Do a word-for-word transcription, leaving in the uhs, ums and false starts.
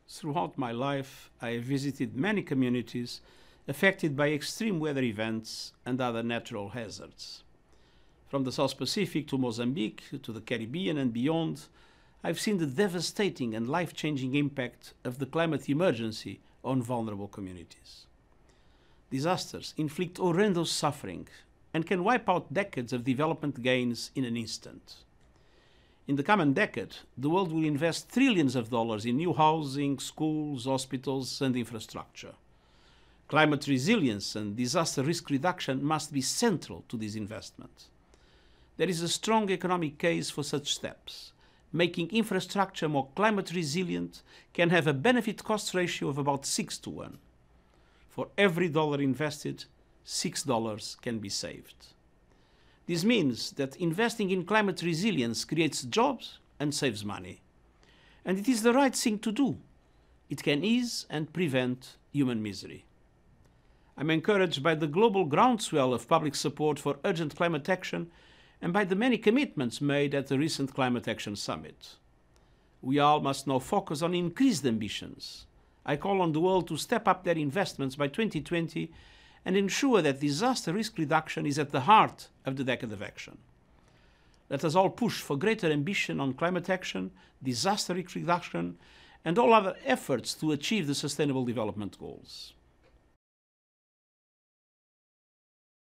Throughout my life, I have visited many communities affected by extreme weather events and other natural hazards. From the South Pacific to Mozambique, to the Caribbean and beyond, I've seen the devastating and life-changing impact of the climate emergency on vulnerable communities. Disasters inflict horrendous suffering and can wipe out decades of development gains in an instant. In the coming decade, the world will invest trillions of dollars in new housing, schools, hospitals and infrastructure. Climate resilience and disaster risk reduction must be central to this investment. There is a strong economic case for such steps. Making infrastructure more climate resilient can have a benefit-cost ratio of about six to one. For every dollar invested, six dollars can be saved. This means that investing in climate resilience creates jobs and saves money. And it is the right thing to do. It can ease and prevent human misery. I'm encouraged by the global groundswell of public support for urgent climate action and by the many commitments made at the recent Climate Action Summit. We all must now focus on increased ambitions. I call on the world to step up their investments by twenty twenty and ensure that disaster risk reduction is at the heart of the decade of action. Let us all push for greater ambition on climate action, disaster risk reduction, and all other efforts to achieve the Sustainable Development Goals.